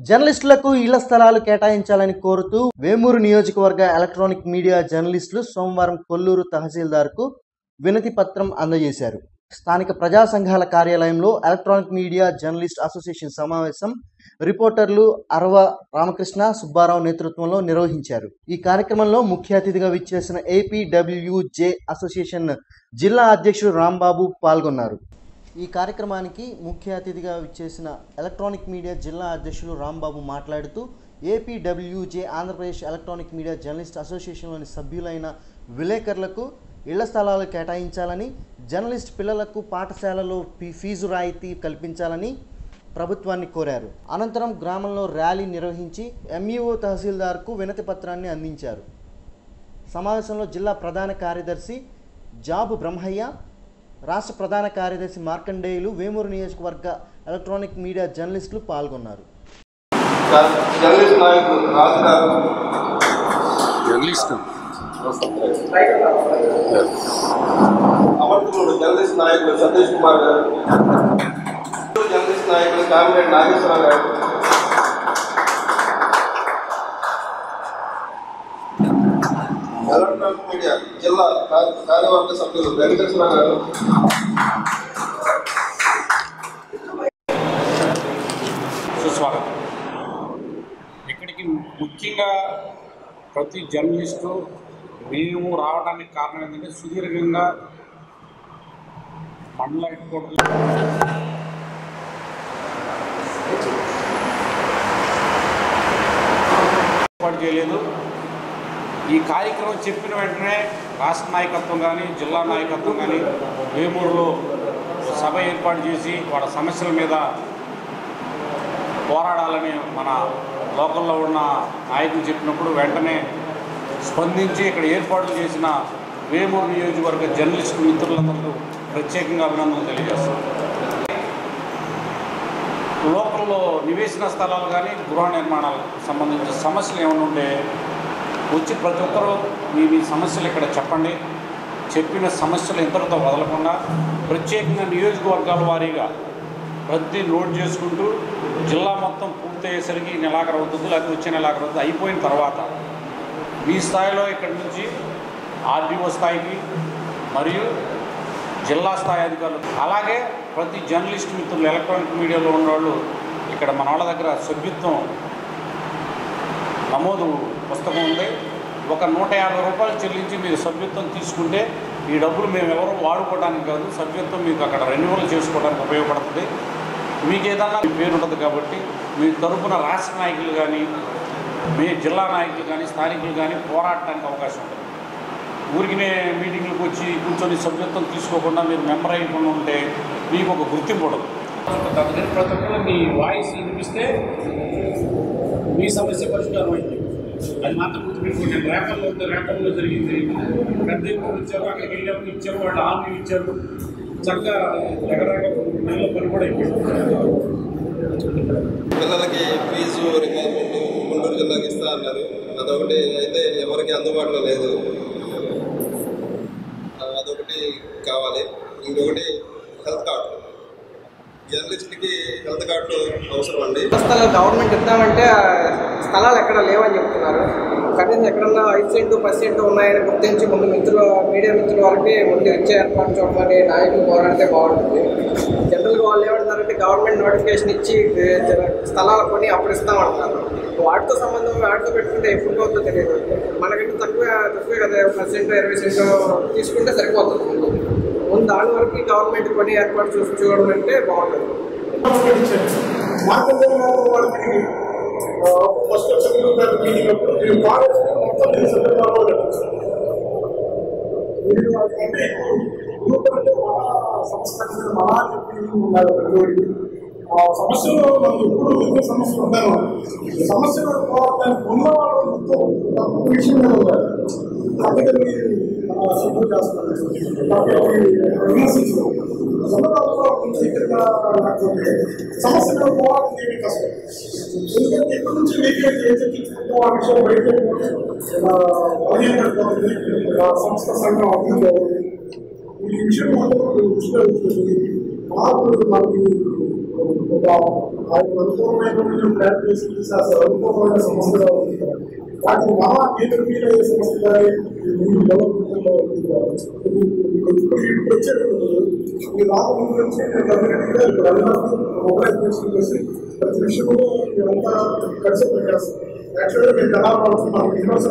జర్నలిస్టులకు ఇళ్ల స్థలాలు కేటాయించాలని కోరుతూ వేమూరు నియోజకవర్గ ఎలక్ట్రానిక్ మీడియా జర్నలిస్టులు సోమవారం కొల్లూరు తహసీల్దార్కు వినతి పత్రం అందజేశారు. స్థానిక ప్రజా సంఘాల కార్యాలయంలో ఎలక్ట్రానిక్ మీడియా జర్నలిస్ట్ అసోసియేషన్ సమావేశం రిపోర్టర్లు అరవ రామకృష్ణ సుబ్బారావు నేతృత్వంలో నిర్వహించారు. ఈ కార్యక్రమంలో ముఖ్య అతిథిగా విచ్చేసిన ఏపీడబ్ల్యూజే అసోసియేషన్ జిల్లా అధ్యక్షుడు రాంబాబు పాల్గొన్నారు. ఈ కార్యక్రమానికి ముఖ్య అతిథిగా విచ్చేసిన ఎలక్ట్రానిక్ మీడియా జిల్లా అధ్యక్షులు రాంబాబు మాట్లాడుతూ APWJ Andhra Pradesh electronic media journalist అసోసియేషన్లోని సభ్యులైన విలేకరులకు ఇళ్ల స్థలాలు కేటాయించాలని, జర్నలిస్ట్ పిల్లలకు పాఠశాలలో ఫీజు రాయితీ కల్పించాలని ప్రభుత్వాన్ని కోరారు. అనంతరం గ్రామంలో ర్యాలీ నిర్వహించి ఎంఈఓ తహసీల్దార్కు వినతి పత్రాన్ని అందించారు. సమావేశంలో జిల్లా ప్రధాన కార్యదర్శి జాబు బ్రహ్మయ్య, రాష్ట్ర ప్రధాన కార్యదర్శి మార్కండేయులు, వేమూరు నియోజకవర్గ ఎలక్ట్రానిక్ మీడియా జర్నలిస్టులు పాల్గొన్నారు. అమర్తుడు జర్నలిస్ట్ నాయకులు సతీష్ కుమార్ గారు, జర్నలిస్ట్ నాయకులు కామిరెడ్డి నాగేశ్వరరావు గారు, ఎలక్ట్రానిక్ మీడియా జిల్లా కార్యవర్గ సభ్యులు వెంకటేశ్వరరావు గారు, సుస్వాగతం. ఇక్కడికి ముఖ్యంగా ప్రతి జర్నలిస్టు మేము రావడానికి కారణం ఏంటంటే సుదీర్ఘంగా మండల హెడ్ క్వార్టర్లో ఏర్పాటు చేయలేదు. ఈ కార్యక్రమం చెప్పిన వెంటనే రాష్ట్ర నాయకత్వం కానీ జిల్లా నాయకత్వం కానీ వేమూరులో సభ ఏర్పాటు చేసి వాళ్ళ సమస్యల మీద పోరాడాలని మన లోకల్లో ఉన్న నాయకులు చెప్పినప్పుడు వెంటనే స్పందించి ఇక్కడ ఏర్పాట్లు చేసిన వేమూరు నియోజకవర్గ జర్నలిస్టు మిత్రులందరూ ప్రత్యేకంగా అభినందనలు తెలియజేస్తారు. లోకల్లో నివేశన స్థలాలు కానీ గృహ నిర్మాణాలకు సంబంధించిన సమస్యలు ఏమైనా ఉంటే వచ్చి ప్రతి ఒక్కరూ మీ సమస్యలు ఇక్కడ చెప్పండి. చెప్పిన సమస్యలు ఇంతటితో వదలకుండా ప్రత్యేకంగా నియోజకవర్గాల వారీగా ప్రతి నోట్ చేసుకుంటూ జిల్లా మొత్తం పూర్తయ్యేసరికి నెలాఖరు అవుతుంది, లేకపోతే వచ్చే నెలాఖరు అవుతుంది. అయిపోయిన తర్వాత మీ స్థాయిలో ఇక్కడి నుంచి ఆర్డీఓ స్థాయికి మరియు జిల్లా స్థాయి అధికారులు, అలాగే ప్రతి జర్నలిస్ట్ మిత్రులు ఎలక్ట్రానిక్ మీడియాలో ఉన్నవాళ్ళు ఇక్కడ మన వాళ్ళ దగ్గర సభ్యత్వం నమోదు పుస్తకం ఉంది. ఒక 150 రూపాయలు చెల్లించి మీరు సభ్యత్వం తీసుకుంటే ఈ డబ్బులు మేము ఎవరు వాడుకోవడానికి కాదు, సభ్యత్వం మీకు అక్కడ రెన్యువల్ చేసుకోవడానికి ఉపయోగపడుతుంది. మీకు ఏదన్నా పేరు ఉంటుంది కాబట్టి మీ తరపున రాష్ట్ర నాయకులు కానీ మీ జిల్లా నాయకులు కానీ స్థానికులు కానీ పోరాడటానికి అవకాశం ఉంటుంది. ఊరికినే మీటింగ్లకు వచ్చి కూర్చొని సభ్యత్వం తీసుకోకుండా మీరు మెంబర్ అయిపోయి ఉంటే మీకు ఒక గుర్తింపు ఉండదు. అందుకని ప్రతి ఒక్కరు మీ వాయిస్ వినిపిస్తే మీ సమస్య పరిష్కారం అయింది. అది మాత్రం గుర్తుపెట్టుకోండి. రేపల్లో జరిగింది, పెద్ద ఎక్కువ ఇచ్చారు, అక్కడికి వెళ్ళాము ఇచ్చారు, వాళ్ళు హామీ ఇచ్చారు, చక్కగా దగ్గర నెలలో పని కూడా అయిపోయింది. పిల్లలకి ఫీజు రిక్వైర్మెంట్ గుంటూరు జిల్లాకి ఇస్తా అన్నారు. అదొకటి అయితే ఎవరికి అందుబాటులో లేదు, అదొకటి కావాలి. ఇంకొకటి హెల్త్ కార్డు, జర్నలిస్ట్కి హెల్త్ కార్డు అవసరం అండి. స్థలాలు గవర్నమెంట్ ఇద్దామంటే స్థలాలు ఎక్కడ లేవని చెప్తున్నారు. కనీసం ఎక్కడన్నా 5% ఉన్నాయని గుర్తించి ముందు మీడియా మిత్రుల వాళ్ళకి ముందు ఇచ్చే ఏర్పాటు చూడమని నాయకులు పోరాడితే బాగుంటుంది. జనరల్గా వాళ్ళు ఏమంటున్నారంటే గవర్నమెంట్ నోటిఫికేషన్ ఇచ్చి స్థలాలు కొని అప్పుడు ఇస్తామంటున్నారు. వాటితో సంబంధం వాటితో పెట్టుకుంటే ఎప్పుడు పోతుందో తెలియదు. మనకంటే తక్కువే కదా 10% 20% తీసుకుంటే సరిపోతుంది. ముందు దాని వరకు గవర్నమెంట్ కొని ఏర్పాటు చూడడం అంటే బాగుంటుంది. ఫస్ట్ మీటింగ్ అప్పుడు మీరు కాలేజ్ మొత్తం అంటే గ్రూప్ అంటే మన సంస్థ మన చెప్పి ఉన్నారు. సమస్యలు మనకు ఎప్పుడు ఎన్నో సమస్యలు ఉంటారు. సమస్యలు పోవడానికి ఉన్నవాళ్ళు ఎంతో తక్కువ విషయం మీద ఉన్నారు. అందుకని సపోర్ట్ చేస్తున్నారు, విమర్శించడం సమస్యలు పోవాలంటే ఏమి కష్టం. ఎందుకంటే ఎప్పటి నుంచి మీకు చర్చించుకుంటూ ఆ విషయం బయట సంస్థ సంఘం అభివృద్ధి ఈ విషయం మాత్రం దృష్టిలో ఉంచుతుంది. మనకి ఒక ఆయన అనుకూలమైనటువంటి ప్లాన్ చేసి అసలు అనుకూలమైన సమస్యగా ఉంది. వాటిని మహా నేను ఫీల్ అయ్యే సమస్యగానే డెవలప్మెంట్లో ఇప్పుడు వచ్చేటప్పుడు ఈ రాకముందు నుంచి డెఫినెట్గా ఇప్పుడు అందరూ మొబైల్ చేసి ప్రతి విషయంలో మేమంతా కలిసి పనిచేస్తాం. యాక్చువల్గా నేను ఎలా మాకు డిఫరెన్స్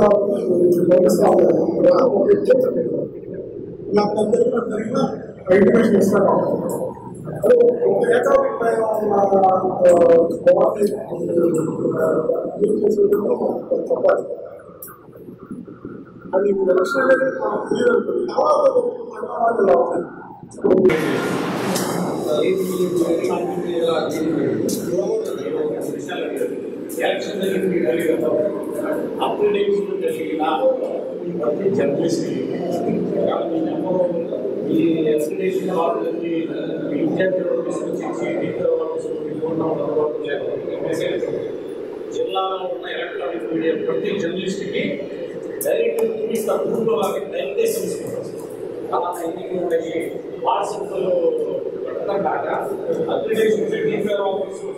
నాకు జరిగిన ఇంటిమేషన్ ఇస్తాను. అదే ఒక ఏకాభిప్రాయం చెప్పాలి. అది ఎలక్షన్ అనేది మనకు తెలియదు. ఇలా ఉంటాయి. ఎలక్షన్ అప్గ్రేడేషన్ జరిగిన జర్నలిస్ట్ ఈ ఎక్స్ప్లెనేషన్ వాళ్ళకి విద్యార్థులు తీసుకొచ్చి జిల్లాలో ఉన్న ఎలక్ట్రానిక్ మీడియా ప్రతి జర్నలిస్ట్కి డైరెక్ట్ చూపిస్తారు. ఊళ్ళో వాళ్ళకి డైరెక్టే తెలుసుకుంటారు. అలా ఎన్నికలు ఉన్నాయి వాట్సాప్లో కాక అప్గ్రేడేషన్ డీపీఆర్ ఆఫీసులో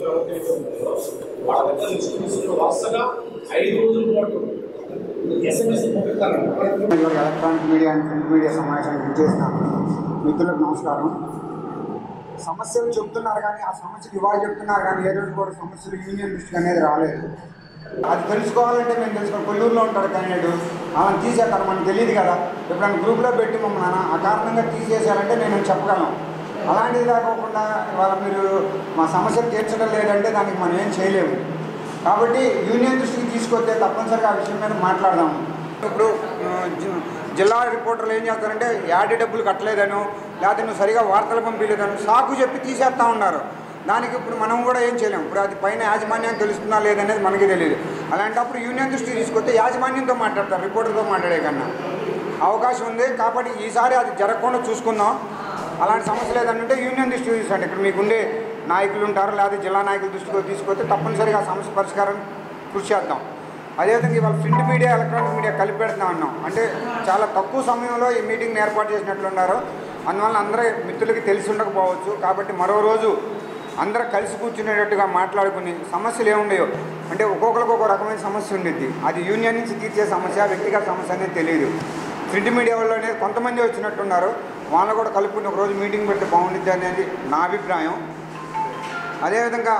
వాళ్ళ దగ్గర లిస్ట్ వరుసగా 5 రోజుల పాటు ఎస్ఎంఎస్ పంపిస్తారు. Electronic media and print media సమావేశానికి చేసిన మిత్రులకు నమస్కారం. సమస్యలు చెప్తున్నారు కానీ ఆ సమస్యలు ఇవాళ చెప్తున్నారు కానీ ఏ రోజు కూడా సమస్యలు యూనియన్ దృష్టికి అనేది రాలేదు. అది తెలుసుకోవాలంటే మేము తెలుసుకోవాలి. కొల్లూరులో ఉంటాడు క్యాండిడేట్, ఆమెను తీసేస్తారు, మనకు తెలియదు కదా. ఎప్పుడైనా గ్రూప్లో పెట్టి మమ్మల్ని ఆ కారణంగా తీసేసారంటే నేను చెప్పగలను. అలాంటిది కాకుండా ఇవాళ మీరు మా సమస్యలు తీర్చడం లేదంటే దానికి మనం ఏం చేయలేము. కాబట్టి యూనియన్ దృష్టికి తీసుకొస్తే తప్పనిసరిగా ఆ విషయం మీద మాట్లాడదాము. ఇప్పుడు జిల్లా రిపోర్టర్లు ఏం చేస్తారంటే యాడి డబ్బులు కట్టలేదనో లేకపోతే నువ్వు సరిగా వార్తలు పంపించలేదనో సాకు చెప్పి తీసేస్తూ ఉన్నారు. దానికి ఇప్పుడు మనం కూడా ఏం చేయలేము. ఇప్పుడు అది పైన యాజమాన్యం తెలుస్తుందా లేదనేది మనకి తెలియదు. అలాంటప్పుడు యూనియన్ దృష్టికి తీసుకొస్తే యాజమాన్యంతో మాట్లాడతారు, రిపోర్టర్తో మాట్లాడే కన్నా అవకాశం ఉంది. కాబట్టి ఈసారి అది జరగకుండా చూసుకుందాం. అలాంటి సమస్యలు ఏదంటే యూనియన్ దృష్టికి తీసుకోండి. ఇక్కడ మీకుండే నాయకులు ఉంటారు, లేకపోతే జిల్లా నాయకుల దృష్టికి తీసుకొస్తే తప్పనిసరిగా ఆ సమస్య పరిష్కారం కృషి చేద్దాం. అదేవిధంగా ఇవాళ ప్రింట్ మీడియా ఎలక్ట్రానిక్ మీడియా కలిపి పెడతా ఉన్నాం. అంటే చాలా తక్కువ సమయంలో ఈ మీటింగ్ని ఏర్పాటు చేసినట్లున్నారు. అందువల్ల అందరూ మిత్రులకి తెలిసి ఉండకపోవచ్చు. కాబట్టి మరో రోజు అందరూ కలిసి కూర్చునేటట్టుగా మాట్లాడుకుని సమస్యలు ఏముండయో అంటే ఒక్కొక్కరికి ఒక రకమైన సమస్య ఉండిద్ది. అది యూనియన్ నుంచి తీర్చే సమస్య, వ్యక్తిగత సమస్య అనేది తెలియదు. ప్రింట్ మీడియా వాళ్ళు అనేది కొంతమంది వచ్చినట్టున్నారు. వాళ్ళు కూడా కలుపుకుని ఒకరోజు మీటింగ్ పెడితే బాగుండిద్ది అనేది నా అభిప్రాయం. అదేవిధంగా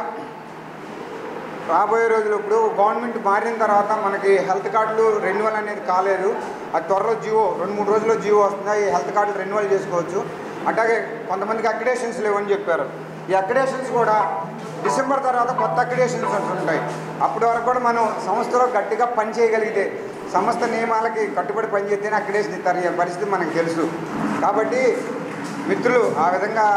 రాబోయే రోజులు ఇప్పుడు గవర్నమెంట్ మారిన తర్వాత మనకి హెల్త్ కార్డులు రెన్యువల్ అనేది కాలేదు. అది త్వరలో జియో 2-3 రోజుల్లో జియో వస్తుంది. ఈ హెల్త్ కార్డులు రెన్యువల్ చేసుకోవచ్చు. అట్లాగే కొంతమందికి అక్రిడేషన్స్ లేవని చెప్పారు. ఈ అక్రిడేషన్స్ కూడా డిసెంబర్ తర్వాత కొత్త అక్రిడేషన్స్ ఉంటాయి. అప్పటి వరకు కూడా మనం సంస్థలో గట్టిగా పని చేయగలిగితే, సంస్థ నియమాలకి కట్టుబడి పనిచేస్తేనే అక్రిడేషన్ ఇస్తారు. ఈ పరిస్థితి మనకు తెలుసు. కాబట్టి మిత్రులు ఆ విధంగా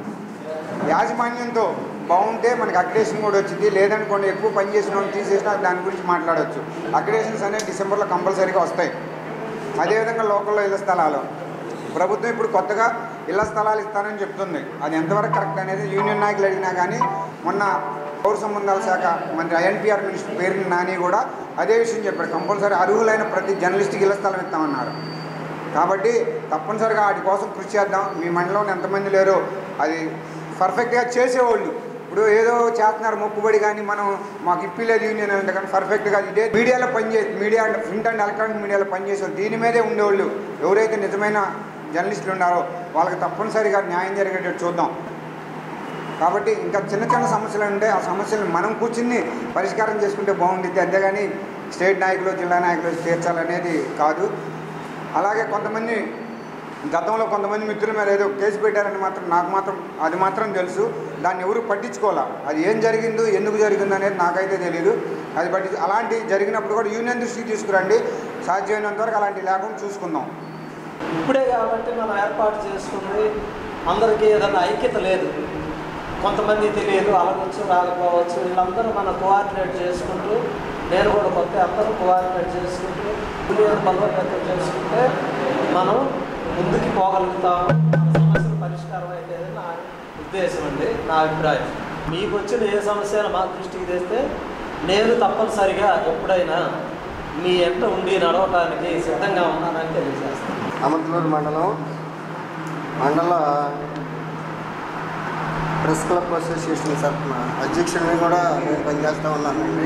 యాజమాన్యంతో బాగుంటే మనకి అక్రిడేషన్ కూడా వచ్చింది. లేదనుకోండి ఎక్కువ పని చేసిన వాళ్ళు తీసేసినా దాని గురించి మాట్లాడవచ్చు. అక్రిడేషన్స్ అనేవి డిసెంబర్లో కంపల్సరీగా వస్తాయి. అదేవిధంగా లోకల్లో ఇళ్ల స్థలాలు ప్రభుత్వం ఇప్పుడు కొత్తగా ఇళ్ల స్థలాలు ఇస్తానని చెప్తుంది. అది ఎంతవరకు కరెక్ట్ అనేది యూనియన్ నాయకులు అడిగినా కానీ మొన్న పౌర సంబంధాల శాఖ మంత్రి ఐఎన్పిఆర్ మినిస్టర్ పేరుని నాని కూడా అదే విషయం చెప్పారు. కంపల్సరీ అర్హులైన ప్రతి జర్నలిస్ట్కి ఇళ్ల స్థలం ఇస్తామన్నారు. కాబట్టి తప్పనిసరిగా వాటి కోసం కృషి చేద్దాం. మీ మండలంలో ఎంతమంది లేరో అది పర్ఫెక్ట్గా చేసేవాళ్ళు ఇప్పుడు ఏదో చేస్తున్నారు మొక్కుబడి, కానీ మనం మాకు ఇప్పిలేదు యూనియన్ అంటే కానీ పర్ఫెక్ట్గా ఇదే మీడియాలో పనిచేసి మీడియా ప్రింట్ అండ్ ఎలక్ట్రానిక్ మీడియాలో పనిచేసేవాళ్ళు దీని మీదే ఉండేవాళ్ళు ఎవరైతే నిజమైన జర్నలిస్టులు ఉన్నారో వాళ్ళకి తప్పనిసరిగా న్యాయం జరిగేటట్టు చూద్దాం. కాబట్టి ఇంకా చిన్న చిన్న సమస్యలు ఉంటే ఆ సమస్యలను మనం కూర్చుని పరిష్కారం చేసుకుంటే బాగుంటుంది. అంతేగాని స్టేట్ నాయకులు జిల్లా నాయకులు తీర్చాలనేది కాదు. అలాగే కొంతమంది గతంలో కొంతమంది మిత్రుల మీద ఏదో కేసు పెట్టారని మాత్రం నాకు మాత్రం అది మాత్రం తెలుసు. దాన్ని ఎవరు పట్టించుకోవాలా, అది ఏం జరిగిందో ఎందుకు జరిగిందో అనేది నాకైతే తెలియదు. అది అలాంటి జరిగినప్పుడు కూడా యూనియన్ దృష్టికి తీసుకురండి. సాధ్యమైనంత వరకు అలాంటివి లేకుండా చూసుకుందాం. ఇప్పుడే కాబట్టి మనం ఏర్పాటు చేసుకుంది అందరికీ ఏదైనా ఐక్యత లేదు. కొంతమంది తెలియదు, అలగొచ్చు రాకపోవచ్చు. వీళ్ళందరూ మనం కోఆర్డినేట్ చేసుకుంటూ, నేను కూడా కొత్త అందరూ కోఆర్డినేట్ చేసుకుంటూ యూనియన్ బలోపేతం చేసుకుంటే మనం ముందుకు పోగలుగుతాము. సమస్యల పరిష్కారం అయితే నా ఉద్దేశం అండి, నా అభిప్రాయం. మీకు వచ్చిన ఏ సమస్య మా దృష్టికి తెస్తే నేను తప్పనిసరిగా ఎప్పుడైనా మీ ఎంట ఉండి నడవటానికి సిద్ధంగా ఉన్నానని తెలియజేస్తాను. అమర్తలూరు మండల ప్రెస్ క్లబ్ అసోసియేషన్ తరఫున అధ్యక్షుడిని కూడా నేను పనిచేస్తూ ఉన్నానండి.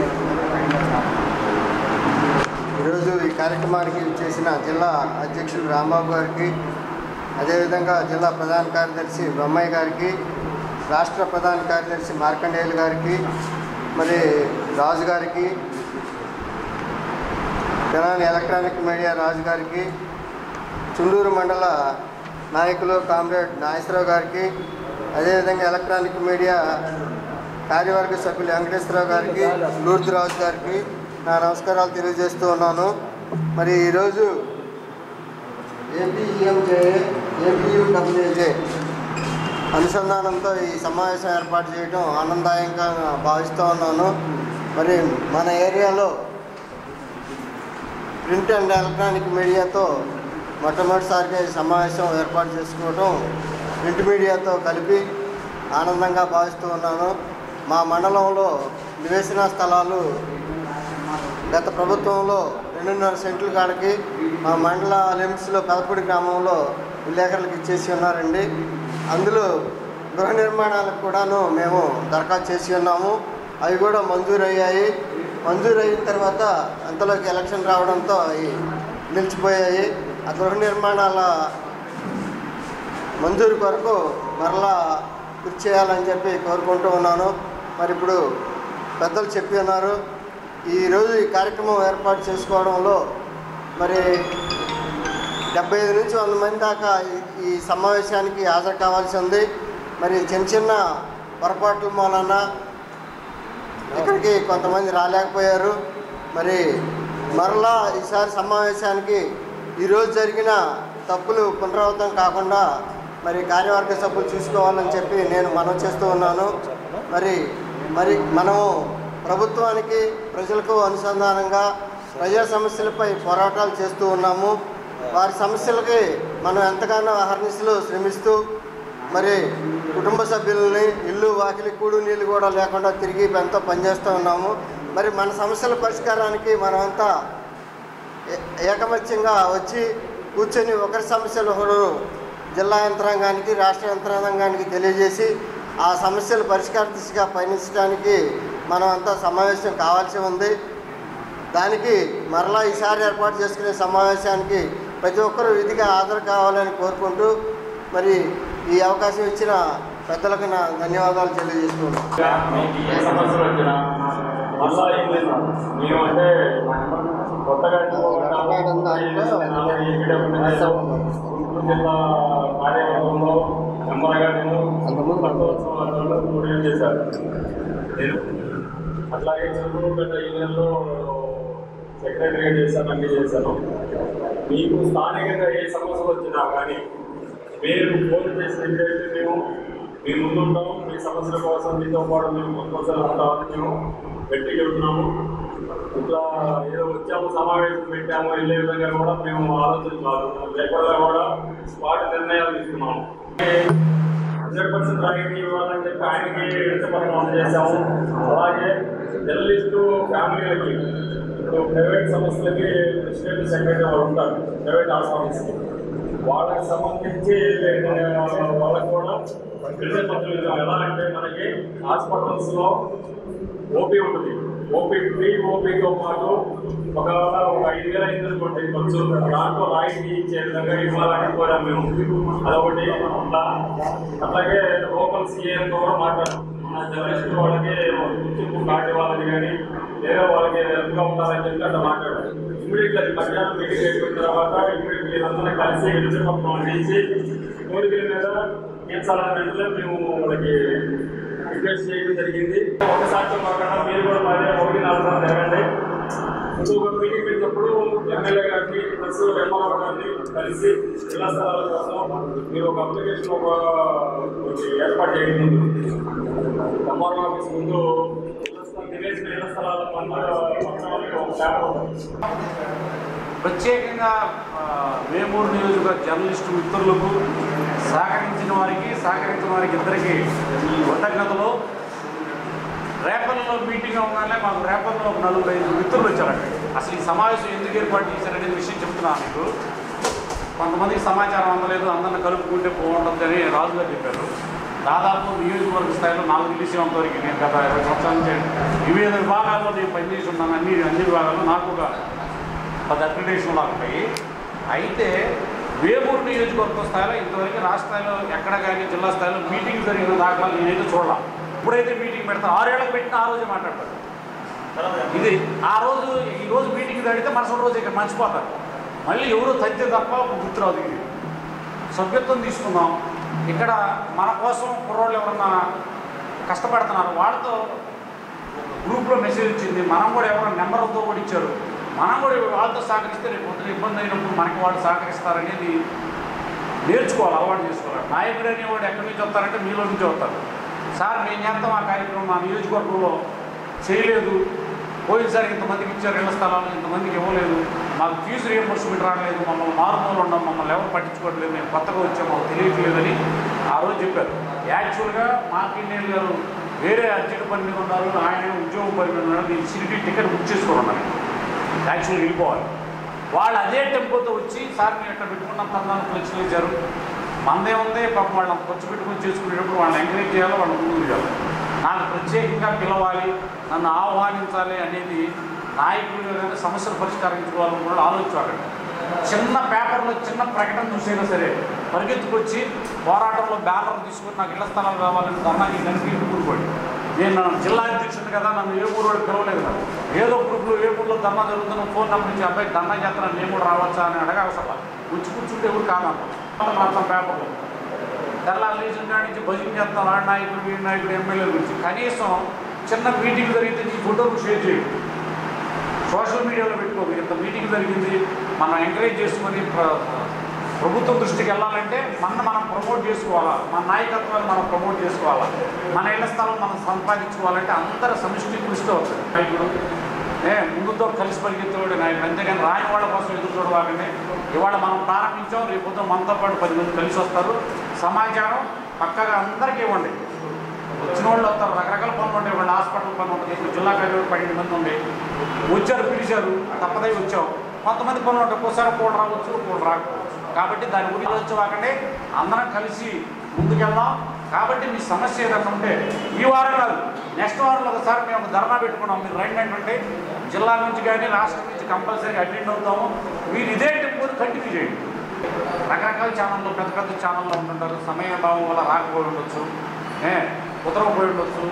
ఈరోజు ఈ కార్యక్రమానికి చేసిన జిల్లా అధ్యక్షుడు రాంబాబు గారికి, అదేవిధంగా జిల్లా ప్రధాన కార్యదర్శి బ్రహ్మయ్య గారికి, రాష్ట్ర ప్రధాన కార్యదర్శి మార్కండేయులు గారికి, మరి రాజు గారికి, తెలంగాణ ఎలక్ట్రానిక్ మీడియా రాజు గారికి, చుండూరు మండల నాయకులు కామ్రేడ్ నాగేశ్వరరావు గారికి, అదేవిధంగా ఎలక్ట్రానిక్ మీడియా కార్యవర్గ సభ్యులు వెంకటేశ్వరరావు గారికి, లూర్ది రాజు గారికి నా నమస్కారాలు తెలియజేస్తూ ఉన్నాను. మరి ఈరోజు ఏపీఎంజే ఏపీయూడబ్ల్యూజే అనుసంధానంతో ఈ సమావేశం ఏర్పాటు చేయడం ఆనందదాయకంగా భావిస్తూ ఉన్నాను. మరి మన ఏరియాలో ప్రింట్ అండ్ ఎలక్ట్రానిక్ మీడియాతో మొట్టమొదటిసారిగా ఈ సమావేశం ఏర్పాటు చేసుకోవడం ప్రింట్ మీడియాతో కలిపి ఆనందంగా భావిస్తూ ఉన్నాను. మా మండలంలో నివేశన స్థలాలు గత ప్రభుత్వంలో 2.5 సెంట్ల కాడికి మా మండల లిమిట్స్లో పెదపూడి గ్రామంలో విలేకరులకు ఇచ్చేసి ఉన్నారండి. అందులో గృహ నిర్మాణాలకు కూడాను మేము దరఖాస్తు చేసి ఉన్నాము. అవి కూడా మంజూరయ్యాయి. మంజూరైన తర్వాత అంతలోకి ఎలక్షన్ రావడంతో అవి నిలిచిపోయాయి. ఆ గృహ నిర్మాణాల మంజూరు కొరకు మరలా కృషి చేయాలని చెప్పి కోరుకుంటూ ఉన్నాను. మరి ఇప్పుడు పెద్దలు చెప్పి ఉన్నారు. ఈరోజు ఈ కార్యక్రమం ఏర్పాటు చేసుకోవడంలో మరి 75 నుంచి 100 మంది దాకా ఈ సమావేశానికి హాజరు కావాల్సి ఉంది. మరి చిన్న చిన్న పొరపాట్ల మూలన ఇక్కడికి కొంతమంది రాలేకపోయారు. మరి మరలా ఈసారి సమావేశానికి ఈరోజు జరిగిన తప్పులు పునరావృతం కాకుండా మరి కార్యవర్గ సభ్యులు చూసుకోవాలని చెప్పి నేను మనవి చేస్తూ ఉన్నాను. మరి మనము ప్రభుత్వానికి ప్రజలకు అనుసంధానంగా ప్రజా సమస్యలపై పోరాటాలు చేస్తూ ఉన్నాము. వారి సమస్యలకి మనం ఎంతగానో అహర్నిశలు శ్రమిస్తూ మరి కుటుంబ సభ్యులని ఇల్లు వాకిలి కూడు నీళ్ళు కూడా లేకుండా తిరిగి ఎంతో పనిచేస్తూ ఉన్నాము. మరి మన సమస్యల పరిష్కారానికి మనమంతా ఏకమత్యంగా వచ్చి కూర్చొని ఒకరి సమస్యలు ఒకరు జిల్లా యంత్రాంగానికి రాష్ట్ర యంత్రాంగానికి తెలియజేసి ఆ సమస్యలు పరిష్కార దిశగా పయనించడానికి మనం అంతా సమావేశం కావాల్సి ఉంది. దానికి మరలా ఈసారి ఏర్పాటు చేసుకునే సమావేశానికి ప్రతి ఒక్కరూ విధిగా హాజరు కావాలని కోరుకుంటూ మరి ఈ అవకాశం ఇచ్చిన పెద్దలకు నా ధన్యవాదాలు తెలియజేస్తున్నాను. ఏ సమస్యలు వచ్చినా మళ్ళా మేమంటే కొత్తగా జిల్లా కార్యవర్గంలో నెమ్మదిగా నేను చేశాను. నేను అట్లాగే చంద్రపేట యూనియన్లో సెక్రటరీగా చేశాను, అన్నీ చేశాను. మీకు స్థానికంగా ఏ సమస్యలు వచ్చినా కానీ మీరు ఫోన్ చేసినట్లయితే మేము మీ ముందుంటాము. మీ సమస్యల కోసం మీతో పాటు మేము ముందుకోసం ఉంటామని మేము గట్టిగా చెబుతున్నాము. ఇట్లా ఏదో వచ్చాము సమావేశం పెట్టాము వెళ్ళే విధంగా కూడా మేము ఆలోచన కాదు, లేకుండా కూడా స్పాట్ నిర్ణయాలు తీసుకున్నాము. 100% రాయితీ ఇవ్వాలని చెప్పి ఆయనకి వినతిపత్రం చేశాము. అలాగే జర్నలిస్టు ఫ్యామిలీలకి ఇప్పుడు ప్రైవేట్ సంస్థలకి ప్రెసిడెంట్ సెక్రటరీ వాళ్ళు ఉంటారు, ప్రైవేట్ హాస్పిటల్స్కి వాళ్ళకి సంబంధించి వాళ్ళకి కూడా వినతిపత్రం ఇద్దాం. ఎలా అంటే మనకి హాస్పిటల్స్లో ఓపీ ఉంటుంది, ఓపీ ఫ్రీ ఓపీతో పాటు ఒక 5,000 అయింది అనుకోండి ఖర్చు, దాంట్లో రాయితీ ఇచ్చే విధంగా ఇవ్వాలని కూడా మేము అదొకటి. అట్లాగే లోకల్ సీఎంతో కూడా మాట్లాడాం. మన జర్నలిస్టు వాళ్ళకి గుర్తింపు కార్డు ఇవ్వాలని కానీ లేదా వాళ్ళకి హెల్ప్గా ఉండాలని చెప్పి అట్లా మాట్లాడారు. ఇమీడియట్గా మధ్యాహ్నం మీటింగ్ అయిపోయిన తర్వాత ఇమీడియట్లీ అందరినీ కలిసి వినతిపత్రం అందించి కోరికల మీద తీర్చాలని వెంటనే మేము వాళ్ళకి రిక్వెస్ట్ చేయడం జరిగింది. ఒకసారి మాట్లాడడం మీరు కూడా మరి 1-4 సార్లు జరగండి. ఇంకొక మీటింగ్ పెట్టినప్పుడు ఎమ్మెల్యే గారిని ప్లస్ ఎంఆర్ఓ గారిని కలిసి ఇళ్ల స్థలాల కోసం మీరు ఒక అప్లికేషన్ ఏర్పాటు చేయడం ముందు ఎంఆర్ఓ ఆఫీస్ ముందు నివేసిన ఇళ్ల స్థలాల పత్రాలకి ఒక పేపర్ ఉంటుంది. ప్రత్యేకంగా వేమూరు నియోజకవర్గ జర్నలిస్టు మిత్రులకు సహకరించిన వారికి ఇద్దరికి కృతజ్ఞతలు. రేపల్లో మీటింగ్ అవగానే మాకు రేపల్లో ఒక 4-5 మిత్రులు వచ్చారండి. అసలు ఈ సమావేశం ఎందుకు ఏర్పాటు చేశారనే విషయం చెప్తున్నాను మీకు. కొంతమందికి సమాచారం అందలేదు, అందరిని కలుపుకుంటే బాగుంటుందని రాజుగారు చెప్పారు. దాదాపు నియోజకవర్గ స్థాయిలో 4 రిలీజ్ వరకు నేను గత 20 సంవత్సరాల నుంచి వివిధ విభాగాల్లో నేను పనిచేసి ఉన్నాను. అన్ని విభాగాల్లో నాకు ఒక 10 అక్రిడేషన్లు ఉంటాయి. అయితే వేమూరు నియోజకవర్గ స్థాయిలో ఇంతవరకు రాష్ట్ర స్థాయిలో ఎక్కడ కానీ జిల్లా స్థాయిలో మీటింగ్ జరిగిన దాఖలాలు నేనైతే చూడాలి. ఇప్పుడైతే మీటింగ్ పెడతారు 6 ఏళ్ళకి పెట్టిన ఆ రోజే మాట్లాడతారు. ఇది ఆ రోజు ఈరోజు మీటింగ్ జరిగితే మరుసటి రోజు ఇక్కడ మర్చిపోతారు. మళ్ళీ ఎవరు తగ్గితే తప్ప గుర్తురాదు. ఇది సభ్యత్వం తీసుకుందాం. ఇక్కడ మన కోసం కుర్రోళ్ళు ఎవరన్నా కష్టపడుతున్నారు, వాళ్ళతో గ్రూప్లో మెసేజ్ వచ్చింది, మనం కూడా ఎవరైనా నెంబర్తో కూడా ఇచ్చారు, మనం కూడా వాళ్ళతో సహకరిస్తే రేపు పొద్దున ఇబ్బంది అయినప్పుడు మనకి వాళ్ళు సహకరిస్తారనేది నేర్చుకోవాలి, అలవాటు చేసుకోవాలి. నాయకుడు అనేవాడు ఎక్కడి నుంచి వస్తారంటే మీలో నుంచి వస్తారు. సార్ మేము చేస్తాం ఆ కార్యక్రమం మా నియోజకవర్గంలో చేయలేదు, పోయినసారి ఇంతమందికి ఇచ్చారు ఇళ్ల స్థలాలు, ఇంతమందికి ఇవ్వలేదు, మాకు ఫీజు రియంబర్స్మెంట్ రావలేదు, మమ్మల్ని మారుమూలు ఉన్నాం, మమ్మల్ని ఎవరు పట్టించుకోవట్లేదు, మేము కొత్తగా వచ్చాం, మాకు తెలియట్లేదని ఆ రోజు చెప్పారు. యాక్చువల్గా మార్కిండేల్ గారు వేరే అర్జెంట్ పని మీద ఉన్నారు, ఆయన ఉద్యోగ పని మీద ఉన్నారు, నేను సిటీ టికెట్ బుక్ చేసుకోవడం యాక్చువల్గా వెళ్ళిపోవాలి. వాళ్ళు అదే టెంపోతో వచ్చి సార్ మేము ఇక్కడ పెట్టుకున్నాం 14 లక్షలు ఇచ్చారు, మనదే ఉంది పాపం వాళ్ళని ఖర్చు పెట్టుకుని చేసుకునేటప్పుడు వాళ్ళని ఎంకరేజ్ చేయాలి, వాళ్ళని ముందుకు చేయాలి, నాకు ప్రత్యేకంగా పిలవాలి, నన్ను ఆహ్వానించాలి అనేది నాయకులుగా కానీ సమస్యలు పరిష్కరించుకోవాలని కూడా ఆలోచించాలి. చిన్న పేపర్లో చిన్న ప్రకటన చూసైనా సరే పరిగెత్తుకొచ్చి పోరాటంలో బ్యానర్ తీసుకొని నాకు ఇళ్ల స్థలాలు కావాలని ధర్నాకి దానికి కూరుకోండి. నేను జిల్లా అధ్యక్షుడు కదా, నన్ను ఏ ఊరు వాళ్ళు పిలవలేదు కదా, ఏదో గ్రూప్లో ఏ ఊళ్ళో ధర్నా జరుగుతున్న ఫోన్ నెంబర్ నుంచి అబ్బాయి ధర్నా చేస్తాను నేను కూడా రావచ్చా అని అడగాల్సలా వచ్చి కూర్చుంటే ఎవరు కాదన్న మాత్రం పేపర్లో తెల్లారి లేచిన కాడి నుంచి భజన చేస్తాం ఆ నాయకుడు వీడి నాయకుడు ఎమ్మెల్యేల గురించి. కనీసం చిన్న మీటింగ్ జరిగితే నీ ఫోటోలు షేర్ చేయండి, సోషల్ మీడియాలో పెట్టుకోకు. ఇంత మీటింగ్ జరిగింది మనం ఎంకరేజ్ చేసుకొని ప్రభుత్వం దృష్టికి వెళ్ళాలంటే మనం ప్రమోట్ చేసుకోవాలా, మన నాయకత్వాన్ని మనం ప్రమోట్ చేసుకోవాలా, మన ఇళ్ల స్థలం మనం సంపాదించుకోవాలంటే అందరూ సమిష్టి కృషితో వస్తుంది. నాయకుడు ముందుతో కలిసి పరిగెత్తేవాడు నాయకుడు, అంతేగాని రాని వాళ్ళ కోసం ఎదురు చూడవాలని. ఇవాళ మనం ప్రారంభించాం, రేపు పొద్దున మనతో పాటు 10 మంది కలిసి వస్తారు. సమాచారం పక్కగా అందరికీ ఇవ్వండి. వచ్చిన వాళ్ళు వస్తారు, రకరకాల పనులు ఉంటాయి, వాళ్ళు హాస్పిటల్ పనులు ఉంటుంది, ఇప్పుడు జిల్లా కార్యవర్గం 12 మంది ఉండే వచ్చారు, పిలిచారు, తప్పదై వచ్చాం. కొంతమంది పనులు ఉంటాయి, ఒకసారి కూడా రావచ్చు కూడా రాకపోవచ్చు. కాబట్టి దాని గురించి వచ్చేవాకండి అందరం కలిసి ముందుకెళ్దాం. కాబట్టి మీ సమస్య ఏదన్నా ఉంటే ఈ వారం కాదు నెక్స్ట్ వారంలో ఒకసారి మేము ధర్నా పెట్టుకున్నాం, మీరు రండి అంటే జిల్లా నుంచి కానీ రాష్ట్రం నుంచి కంపల్సరీ అటెండ్ అవుతాము. మీరు ఇదే టెంపోని కంటిన్యూ చేయండి. రకరకాల ఛానల్లో పెద్ద పెద్ద ఛానల్లో ఉంటుంటారు, సమయభావం వల్ల రాకపోయి ఉండొచ్చు, కుదరకపోయి ఉండొచ్చు,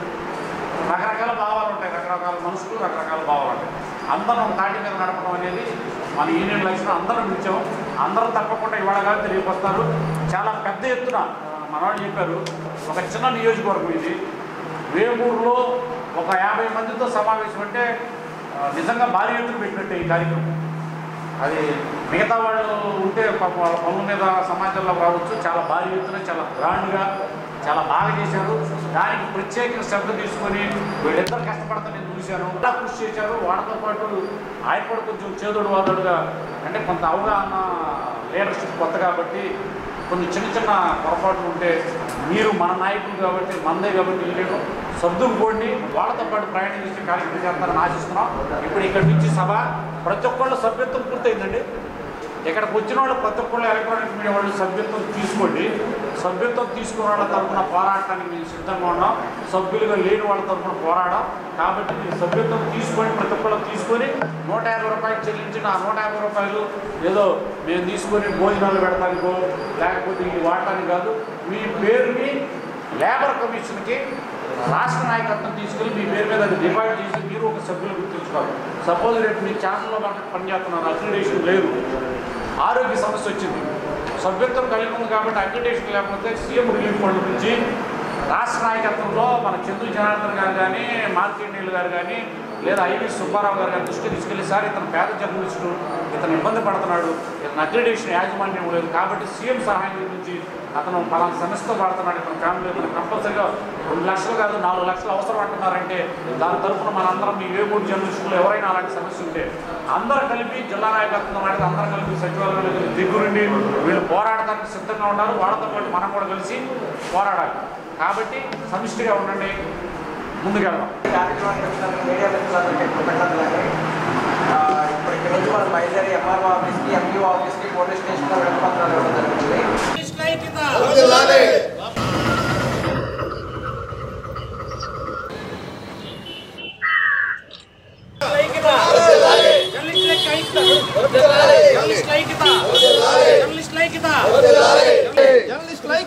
రకరకాల భావాలు ఉంటాయి, రకరకాల మనుషులు రకరకాల భావాలు ఉంటాయి. అందరం తాటి మీద నడపడం అనేది మన యూనియన్ లక్ష్యం. అందరం ఇచ్చాం, అందరూ తప్పకుండా ఇవాళ కాదు రేపు వస్తారు. చాలా పెద్ద ఎత్తున మనవాళ్ళు చెప్పారు, ఒక చిన్న నియోజకవర్గం ఇది, వేమూరులో ఒక 50 మందితో సమావేశం అంటే నిజంగా భారీ ఎత్తున పెట్టినట్టే ఈ కార్యక్రమం. అది మిగతా వాళ్ళు ఉంటే వాళ్ళ పనుల మీద సమాజంలో రావచ్చు, చాలా భారీ ఎత్తున చాలా గ్రాండ్గా చాలా బాగా చేశారు. దానికి ప్రత్యేక శ్రద్ధ తీసుకొని వీళ్ళిద్దరు కష్టపడతా నేను చూశాను, అలా కృషి చేశారు. వాళ్ళతో పాటు ఆయన కూడా కొంచెం చేదోడు వాదోడుగా, అంటే కొంత అవగాహన లీడర్షిప్ కొత్త కాబట్టి కొన్ని చిన్న చిన్న పొరపాట్లు ఉంటే మీరు మన నాయకులు కాబట్టి మనదే కాబట్టి వీళ్ళు సర్దుకుపోండి, వాళ్ళతో పాటు ప్రయాణం చేసే కార్యక్రమం చేస్తారని ఆశిస్తున్నాం. ఇప్పుడు ఇక్కడి నుంచి సభ ప్రతి ఒక్కళ్ళు సభ్యత్వం పూర్తయిందండి. ఇక్కడికి వచ్చిన వాళ్ళు ప్రతి ఒక్కళ్ళు ఎలక్ట్రానిక్ మీడియా వాళ్ళు సభ్యత్వం తీసుకోండి. సభ్యత్వం తీసుకున్న వాళ్ళ తరఫున పోరాటానికి మేము సిద్ధంగా ఉన్నాం, సభ్యులుగా లేని వాళ్ళ తరఫున పోరాడాం. కాబట్టి మీరు సభ్యత్వం తీసుకొని ప్రతి ఒక్కళ్ళు తీసుకొని 150 రూపాయలు చెల్లించిన ఆ 150 రూపాయలు ఏదో మేము తీసుకొని భోజనాలు పెడతానికో లేకపోతే ఇది వాడటానికి కాదు, మీ పేరుని లేబర్ కమిషన్కి రాష్ట్ర నాయకత్వం తీసుకెళ్ళి మీ పేరు మీద అది డివైడ్ చేసి మీరు ఒక సభ్యులు గుర్తుంచుకోవాలి. సపోజ్ రేపు మీ ఛానల్లో మనకు పనిచేస్తున్నారు, అక్రిడేషన్ లేదు, ఆరోగ్య సమస్య వచ్చింది, సభ్యత్వం కలిగి ఉంది కాబట్టి అక్రిడేషన్ లేకపోతే సీఎం రిలీఫ్ ఫండ్ నుంచి రాష్ట్ర నాయకత్వంలో మన చందు జనార్దన్ గారు కానీ మార్కెండేయులు గారు కానీ లేదా ఐవి సుబ్బారావు గారు కానీ దృష్టికి తీసుకెళ్ళి సార్ ఇతను పేద జర్నలిస్టు, ఇతను ఇబ్బంది పడుతున్నాడు, ఇతను అక్రిడేషన్ యాజమాన్యం లేదు కాబట్టి సీఎం సహాయం నుంచి అతను పలానా సమస్యతో పడుతున్నాడు, ఇతను ఫ్యామిలీ కంపల్సరీగా 2 లక్షలు కాదు 4 లక్షలు అవసరం అంటున్నారంటే దాని తరఫున మనందరం మీ వేమూరు జర్నలిస్టులు ఎవరైనా అలాంటి సమస్య ఉంటే అందరూ కలిపి జిల్లా నాయకత్వం అంటే అందరూ కలిపి సచివాలయంలో దగ్గరుండి వీళ్ళు పోరాడటానికి సిద్ధంగా ఉన్నారు. వాళ్ళతో పాటు మనం కూడా కలిసి పోరాడాలి. కాబట్టి సమిష్టిగా ఉండండి, ముందుకెళ్దాం. మీడియా మిత్రులందరికీ కృతజ్ఞతలండి. ఇప్పుడు ఇక్కడ నుంచి మనం బయలుదేరి ఎంఆర్ఓ ఆఫీస్కి, ఎంపీఓ ఆఫీస్కి, పోలీస్ స్టేషన్లో విడపత్రాలు ఇవ్వడం జరుగుతుంది.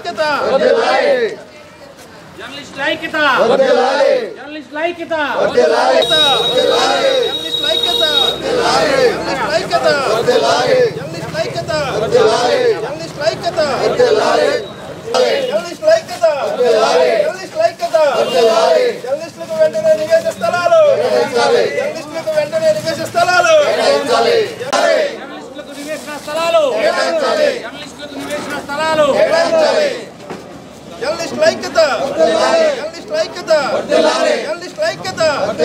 ఐక్యత జర్నలిస్టుల ఐక్యత జర్నలిస్టుల ఐక్యత జర్నలిస్టుల ఐక్యత జర్నలిస్టుల ఐక్యత జర్నలిస్టుల ఐక్యత జర్నలిస్టుల ఐక్యత జర్నలిస్టుల ఐక్యత జర్నలిస్టుల ఐక్యత జర్నలిస్టులకు వెంటనే నివేశ స్థలాలు జర్నలిస్టులకు వెంటనే నివేశ స్థలాలు జర్నలిస్టులకు నివేశన స్థలాలు జర్నలిస్టులకు నివేశన స్థలాలు జర్నలిస్టుల ఐక్యత జర్నలిస్టుల ఐక్యత జర్నలిస్టుల ఐక్యత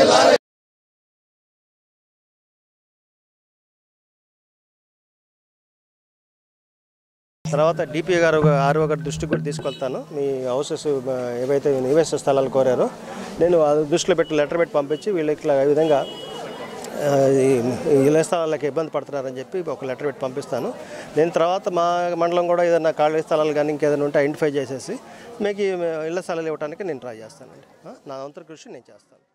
తర్వాత డిపి గారు ఆర్ఓ గారి దృష్టికి కూడా తీసుకెళ్తాను. మీ హౌసెస్ ఏవైతే నివేశ స్థలాలు కోరారో నేను దృష్టిలో పెట్టి లెటర్ పెట్టి పంపించి వీళ్ళకి ఈ విధంగా ఇళ్ల స్థలాలకి ఇబ్బంది పడుతున్నారని చెప్పి ఒక లెటర్ పెట్టి పంపిస్తాను. నేను తర్వాత మా మండలం కూడా ఏదైనా ఖాళీ స్థలాలు కానీ ఇంకేదైనా ఉంటే ఐడెంటిఫై చేసేసి మీకు ఇళ్ల స్థలాలు ఇవ్వడానికి నేను ట్రై చేస్తానండి. నా వంతు కృషి నేను చేస్తాను.